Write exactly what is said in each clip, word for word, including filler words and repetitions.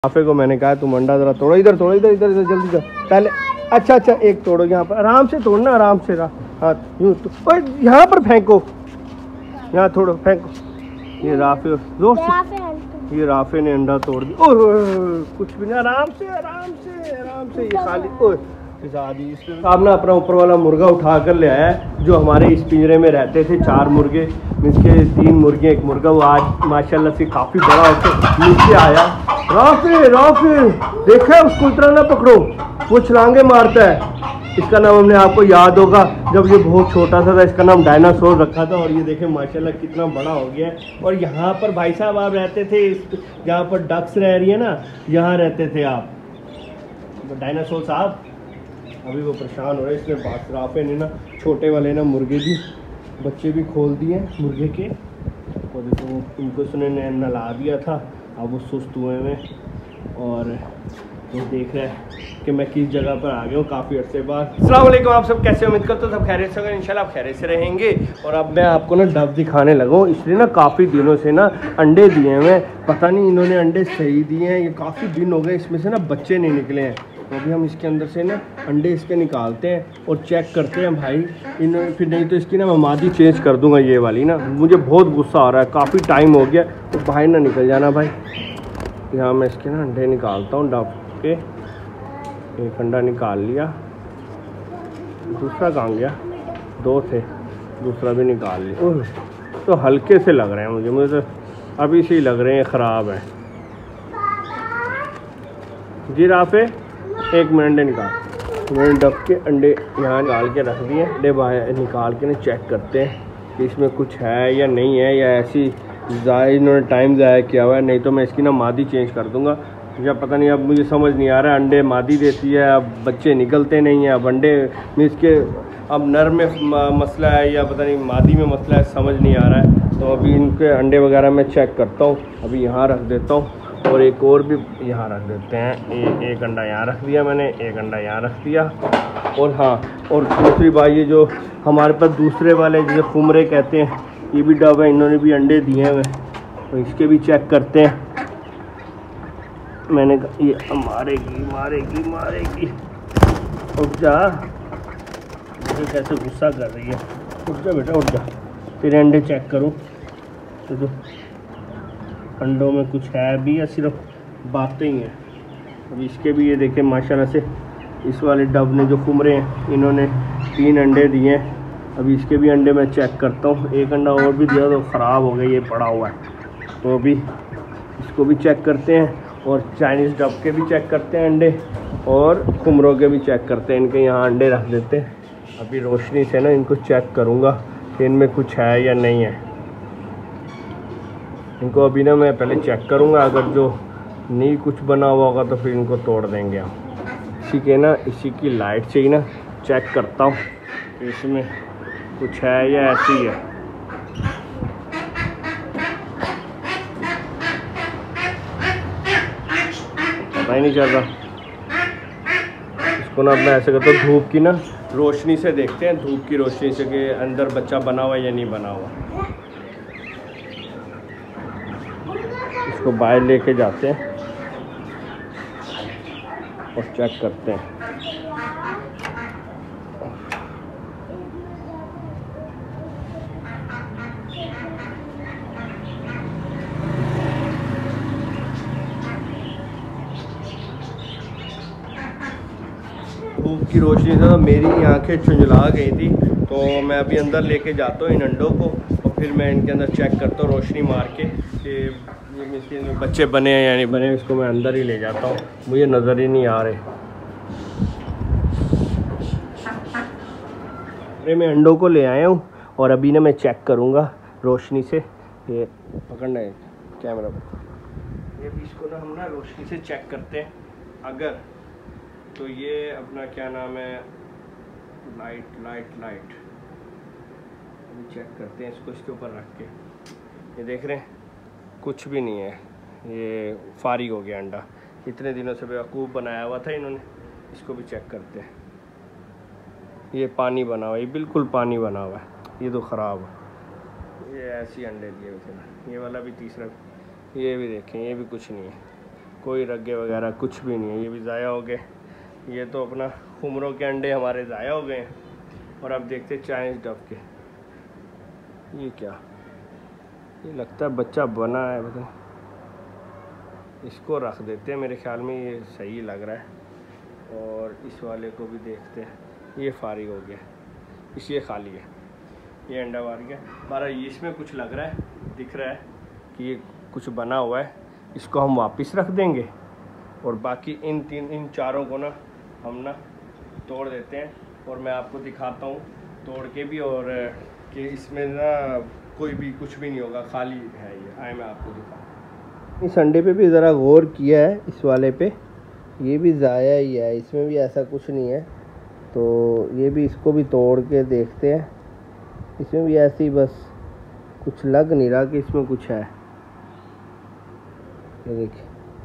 Rafe को मैंने कहा तुम अंडा जरा तोड़ो, इधर तोड़ो, इधर इधर इधर जल्दी कर पहले। अच्छा अच्छा एक तोड़ो, यहाँ पर आराम से तोड़ना, आराम से हाँ यूँ तो यहाँ पर फेंको, यहाँ थोड़ो फेंको। ये राफे जोर से, ये राफे ने अंडा तोड़ दिया। ओह कुछ भी नहीं, आराम से आराम से आराम से। ये खाली ओह साहब ना अपना ऊपर वाला मुर्गा उठा कर ले आया है, जो हमारे इस पिंजरे में रहते थे चार मुर्गे, इसके तीन मुर्गे एक मुर्गा, वो आज माशाल्लाह से काफ़ी बड़ा होकर नीचे आया। राफे राफे देखा है उसको, इतना ना पकड़ो, वो छलांगे मारता है। इसका नाम हमने आपको याद होगा जब ये बहुत छोटा सा था, इसका नाम डायनासोर रखा था। और ये देखें माशाल्लाह कितना बड़ा हो गया है। और यहाँ पर भाई साहब आप रहते थे, जहाँ पर डक्स रह रही है ना, यहाँ रहते थे आप, डायनासोर साहब। अभी वो परेशान हो रहे हैं, इसने बात राफे ने ना छोटे वाले ना मुर्गे भी बच्चे भी खोल दिए मुर्गे के, और देखो उनको उसने नला दिया था, अब वो सुस्त हुए में। और वो देख रहा है कि मैं किस जगह पर आ गया हूँ काफ़ी अर्से बाद। अस्सलाम वालेकुम, आप सब कैसे? उम्मीद करते हो सब खैरियत से होंगे, इंशाल्लाह आप खैरियत से रहेंगे। और अब मैं आपको ना डब दिखाने लगा हूँ, इसलिए ना काफ़ी दिनों से ना अंडे दिए हैं, पता नहीं इन्होंने अंडे सही दिए हैं, ये काफ़ी दिन हो गए इसमें से ना बच्चे नहीं निकले हैं। तो अभी हम इसके अंदर से ना अंडे इसके निकालते हैं और चेक करते हैं भाई इन, फिर नहीं तो इसकी ना मैं मादी चेंज कर दूंगा ये वाली ना। मुझे बहुत गुस्सा आ रहा है, काफ़ी टाइम हो गया, तो भाई ना निकल जाना भाई। यहाँ मैं इसके ना अंडे निकालता हूँ डब के। एक अंडा निकाल लिया, दूसरा कहाँ गया? दो थे, दूसरा भी निकाल लिया। ओह तो हल्के से लग रहे हैं मुझे, मुझे तो अभी से ही लग रहे हैं ख़राब है। जी राफे एक मिनट अंडे निकाल, मैंने डब के अंडे यहाँ निकाल के रख दिए। अंडे बाहर निकाल के ना चेक करते हैं कि इसमें कुछ है या नहीं है, या ऐसी ज़ाया इन्होंने टाइम ज़ाया किया हुआ है। नहीं तो मैं इसकी ना मादी चेंज कर दूँगा, या पता नहीं, अब मुझे समझ नहीं आ रहा है। अंडे मादी देती है, अब बच्चे निकलते नहीं हैं, अब अंडे में इसके अब नर में मसला है या पता नहीं मादी में मसला है, समझ नहीं आ रहा है। तो अभी इनके अंडे वगैरह मैं चेक करता हूँ। अभी यहाँ रख देता हूँ और एक और भी यहाँ रख देते हैं। ए, एक अंडा यहाँ रख दिया मैंने, एक अंडा यहाँ रख दिया। और हाँ, और दूसरी बात, ये जो हमारे पास दूसरे वाले जैसे खुमरे कहते हैं, ये भी डब है, इन्होंने भी अंडे दिए हुए, तो इसके भी चेक करते हैं। मैंने कहा ये मारेगी मारेगी मारेगी। उठ जा, मुझे कैसे गुस्सा कर रही है। उठ जा बेटा उठ जा, फिर अंडे चेक करूँ तो जो अंडों में कुछ है भी या सिर्फ बातें ही हैं। अब इसके भी ये देखें माशाल्लाह से, इस वाले डब ने जो खुमरे हैं इन्होंने तीन अंडे दिए हैं। अभी इसके भी अंडे मैं चेक करता हूँ। एक अंडा और भी दिया तो ख़राब हो गया, ये पड़ा हुआ है, तो अभी इसको भी चेक करते हैं। और चाइनीज़ डब के भी चेक करते हैं अंडे, और खुमरों के भी चेक करते हैं। इनके यहाँ अंडे रख देते हैं। अभी रोशनी से ना इनको चेक करूँगा कि इनमें कुछ है या नहीं है। इनको अभी ना मैं पहले चेक करूँगा, अगर जो नहीं कुछ बना हुआ होगा तो फिर इनको तोड़ देंगे हम। इसी के ना इसी की लाइट से ही ना चेक करता हूँ कि इसमें कुछ है या ऐसी ही है। पता ही नहीं चल रहा। इसको ना मैं ऐसे करता हूँ, धूप की ना रोशनी से देखते हैं, धूप की रोशनी से कि अंदर बच्चा बना हुआ या नहीं बना हुआ। इसको बाहर लेके जाते हैं और चेक करते हैं। धूप की रोशनी से मेरी आंखें चुंझला गई थी, तो मैं अभी अंदर लेके जाता हूँ इन अंडों को, और फिर मैं इनके अंदर चेक करता हूँ रोशनी मार के कि ये इसके बच्चे बने हैं या नहीं बने। इसको मैं अंदर ही ले जाता हूँ, मुझे नज़र ही नहीं आ रहे। अरे मैं अंडों को ले आया हूँ और अभी ना मैं चेक करूँगा रोशनी से। ये पकड़ना है कैमरा, ये भी इसको ना हम ना रोशनी से चेक करते हैं। अगर तो ये अपना क्या नाम है, लाइट लाइट लाइट अभी चेक करते हैं इसको, इसके ऊपर रख के। ये देख रहे हैं कुछ भी नहीं है, ये फारिग हो गया अंडा। इतने दिनों से बेवकूफ़ बनाया हुआ था इन्होंने। इसको भी चेक करते हैं। ये पानी बना हुआ है, ये बिल्कुल पानी बना हुआ है, ये तो ख़राब है। ये ऐसे अंडे दिए हुए थे ना, ये वाला भी तीसरा, ये भी देखें, ये भी कुछ नहीं है। कोई रग्गे वगैरह कुछ भी नहीं है, ये भी ज़ाया हो गए। ये तो अपना खुमरों के अंडे हमारे ज़ाया हो गए हैं। और अब देखते चाइनीज़ डक के, ये क्या, ये लगता है बच्चा बना है, पता नहीं। इसको रख देते हैं, मेरे ख्याल में ये सही लग रहा है। और इस वाले को भी देखते हैं, ये फारिग हो गया, इस ये खाली है, ये अंडा मार गया। हमारा इसमें कुछ लग रहा है, दिख रहा है कि ये कुछ बना हुआ है, इसको हम वापस रख देंगे। और बाकी इन तीन इन चारों को ना हम ना तोड़ देते हैं और मैं आपको दिखाता हूँ तोड़ के भी, और कि इसमें ना कोई भी कुछ भी नहीं होगा, खाली है ये। आए मैं आपको दिखाऊँ। इस अंडे पे भी ज़रा गौर किया है, इस वाले पे ये भी ज़ाया ही है, इसमें भी ऐसा कुछ नहीं है। तो ये भी, इसको भी तोड़ के देखते हैं। इसमें भी ऐसे ही बस कुछ लग नहीं रहा कि इसमें कुछ है। ये देखिए,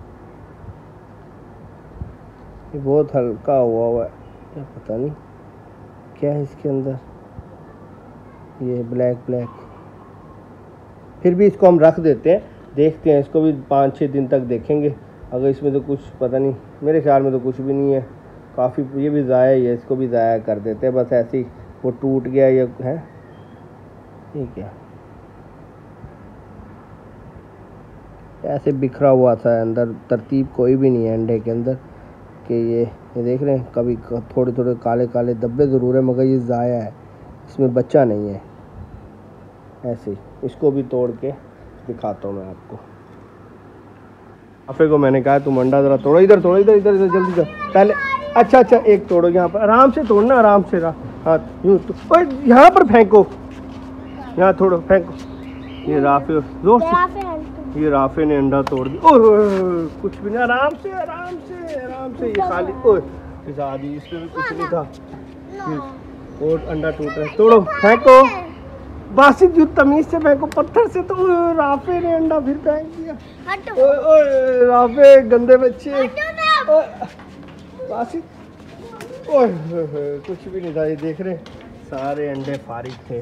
ये बहुत हल्का हुआ हुआ है, क्या पता नहीं क्या है इसके अंदर, ये ब्लैक ब्लैक। फिर भी इसको हम रख देते हैं, देखते हैं इसको भी पाँच छः दिन तक देखेंगे। अगर इसमें तो कुछ पता नहीं, मेरे ख्याल में तो कुछ भी नहीं है, काफ़ी ये भी ज़ाया ही है, इसको भी ज़ाया कर देते हैं। बस ऐसे ही वो टूट गया ये है, ये क्या ऐसे बिखरा हुआ था अंदर, तरतीब कोई भी नहीं है अंडे के अंदर कि ये ये देख रहे हैं। कभी थोड़े थोड़े काले काले धब्बे ज़रूर है, मगर ये ज़ाया है, इसमें बच्चा नहीं है। ऐसे ही इसको भी तोड़ के दिखाता हूँ मैं आपको। आफे को मैंने कहा तुम अंडा ज़रा तोड़ो, इधर तोड़ो, इधर इधर इधर जल्दी कर पहले। अच्छा अच्छा एक तोड़ो, यहाँ पर आराम से तोड़ना, आराम से रहा हाथ यूँ तो, यहाँ पर फेंको, यहाँ थोड़ा फेंको। ये राफे जोर से, ये राफे ने अंडा तोड़ दिया। ओह कुछ भी नहीं, आराम से आराम से आराम से, ये खाली ओह आदि, इसमें भी कुछ नहीं था। और अंडा टूट रहा है, तोड़ो फेंको, बासित युद्ध तमीज से फेंको, पत्थर से। तो राफे ने अंडा फिर फेंक दिया। ओए ओए राफे गंदे बच्चे, बासित ओए कुछ भी नहीं था। ये देख रहे सारे अंडे फारिग थे,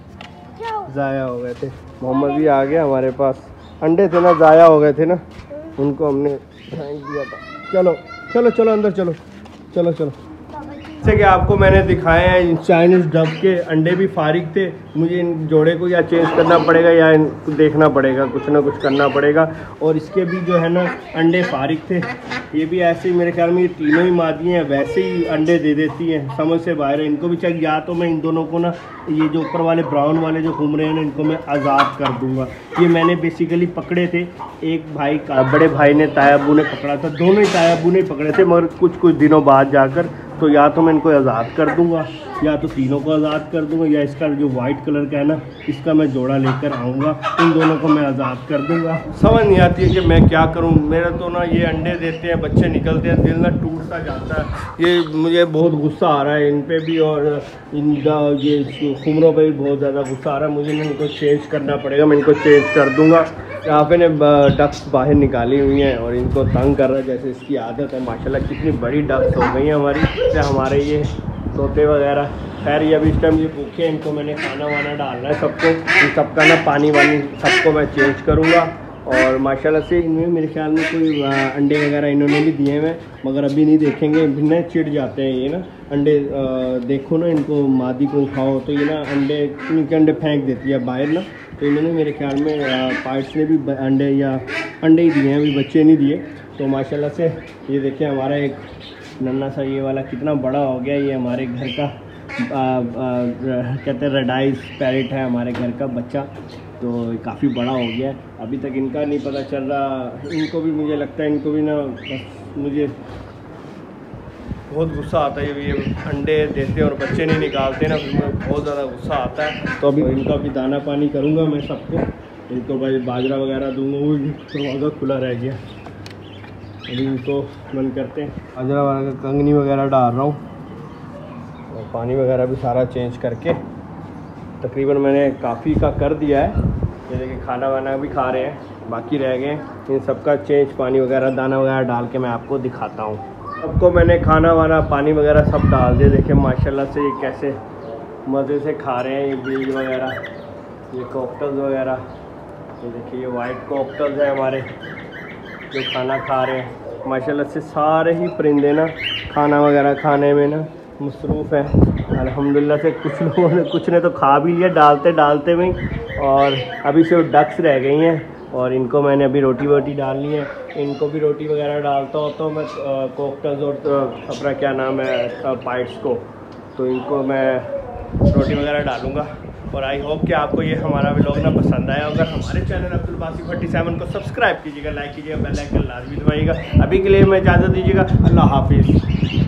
ज़ाया हो गए थे। मोहम्मद भी आ गया हमारे पास, अंडे थे ना ज़ाया हो गए थे ना, उनको हमने फेंक दिया था। चलो चलो चलो अंदर चलो चलो चलो। जैसे कि आपको मैंने दिखाए हैं चाइनीज़ डक के अंडे भी फारिग थे। मुझे इन जोड़े को या चेंज करना पड़ेगा या इनको देखना पड़ेगा, कुछ ना कुछ करना पड़ेगा। और इसके भी जो है ना अंडे फारिग थे, ये भी ऐसे ही मेरे ख्याल में ये तीनों ही मादी हैं, वैसे ही अंडे दे देती हैं, समझ से बाहर है। इनको भी चाहिए, या तो मैं इन दोनों को ना ये जो ऊपर वाले ब्राउन वाले जो घूम रहे हैं ना, इनको मैं आज़ाद कर दूंगा। ये मैंने बेसिकली पकड़े थे, एक भाई का बड़े भाई ने तायाबू ने पकड़ा था, दोनों ही तायाबू ने पकड़े थे, मगर कुछ कुछ दिनों बाद जाकर। तो या तो मैं इनको आज़ाद कर दूंगा, या तो तीनों को आज़ाद कर दूंगा, या इसका जो वाइट कलर का है ना, इसका मैं जोड़ा लेकर आऊँगा, इन दोनों को मैं आज़ाद कर दूंगा। समझ नहीं आती है कि मैं क्या करूं। मेरा तो ना ये अंडे देते हैं, बच्चे निकलते हैं, दिल ना टूटता जाता है। ये मुझे बहुत गुस्सा आ रहा है इन पे भी, और इन ये खुमरों पे भी बहुत ज़्यादा गुस्सा आ रहा है मुझे। इनको चेंज करना पड़ेगा, मैं इनको चेंज कर दूँगा। यहाँ पे ने डक्स बाहर निकाली हुई हैं और इनको तंग कर रहा है, जैसे इसकी आदत है। माशाल्लाह कितनी बड़ी डक्स हो गई हैं हमारी, जैसे हमारे ये तोते वगैरह। खैर ये अभी इस टाइम ये भूखे हैं, इनको मैंने खाना वाना डालना है सबको, इन सबका ना पानी वानी सबको मैं चेंज करूँगा। और माशाल्लाह से इनमें मेरे ख्याल में कोई अंडे वगैरह इन्होंने भी दिए हैं, मगर अभी नहीं देखेंगे, भिन्न चिढ़ जाते हैं ये ना अंडे। देखो ना इनको, मादी को उठाओ तो ये ना अंडे, इनके अंडे फेंक देती है बाहर ना। तो इन्होंने मेरे ख्याल में पार्ट्स ने भी अंडे या अंडे ही दिए हैं, अभी बच्चे नहीं दिए। तो माशाल्लाह से ये देखिए हमारा एक नन्ना सा ये वाला कितना बड़ा हो गया। ये हमारे घर का आ, आ, कहते हैं रेडाइज पैरेट है, हमारे घर का बच्चा। तो काफ़ी बड़ा हो गया है, अभी तक इनका नहीं पता चल रहा। इनको भी मुझे लगता है, इनको भी ना मुझे बहुत गुस्सा आता है। ये अंडे देते हैं और बच्चे नहीं निकालते ना, फिर मुझे बहुत ज़्यादा गुस्सा आता है। तो अभी इनका भी दाना पानी करूँगा मैं सबको, इनको भाई बाजरा वगैरह दूँगा, वो भी दरवाज़ा खुला रह गया। अभी इनको मन करते हैं बाजरा वगैरह का कंगनी वगैरह डाल रहा हूँ, और पानी वगैरह भी सारा चेंज करके तकरीबन मैंने काफ़ी का कर दिया है। जैसे कि खाना वाना भी खा रहे हैं, बाकी रह गए, इन सबका चेंज पानी वगैरह दाना वगैरह डाल के मैं आपको दिखाता हूँ। सबको मैंने खाना वाना पानी वगैरह सब डाल दिए। देखिए माशाल्लाह से ये कैसे मज़े से खा रहे हैं, ये बीज वगैरह, ये कॉकटेल्स वगैरह। ये देखिए ये वाइट कॉकटेल्स है हमारे, जो खाना खा रहे हैं। माशाल्लाह से सारे ही परिंदे ना खाना वगैरह खाने में ना मसरूफ़ हैं अल्हम्दुलिल्लाह से। कुछ लोगों ने कुछ ने तो खा भी लिया डालते डालते में, और अभी सिर्फ डक्स रह गई हैं और इनको मैंने अभी रोटी वोटी डालनी है। इनको भी रोटी वगैरह डालता होता हूँ मैं कोकटस और अपना क्या नाम है पाइट्स को, तो इनको मैं रोटी वगैरह डालूँगा। और आई होप कि आपको ये हमारा व्लॉग ना पसंद आया। अगर हमारे channel Abdul Basit forty seven को सब्सक्राइब कीजिएगा, लाइक कीजिएगा, बेल आइकन लाजमी दबाइएगा। अभी के लिए मैं इजाज़त दीजिएगा, अल्लाह हाफिज़।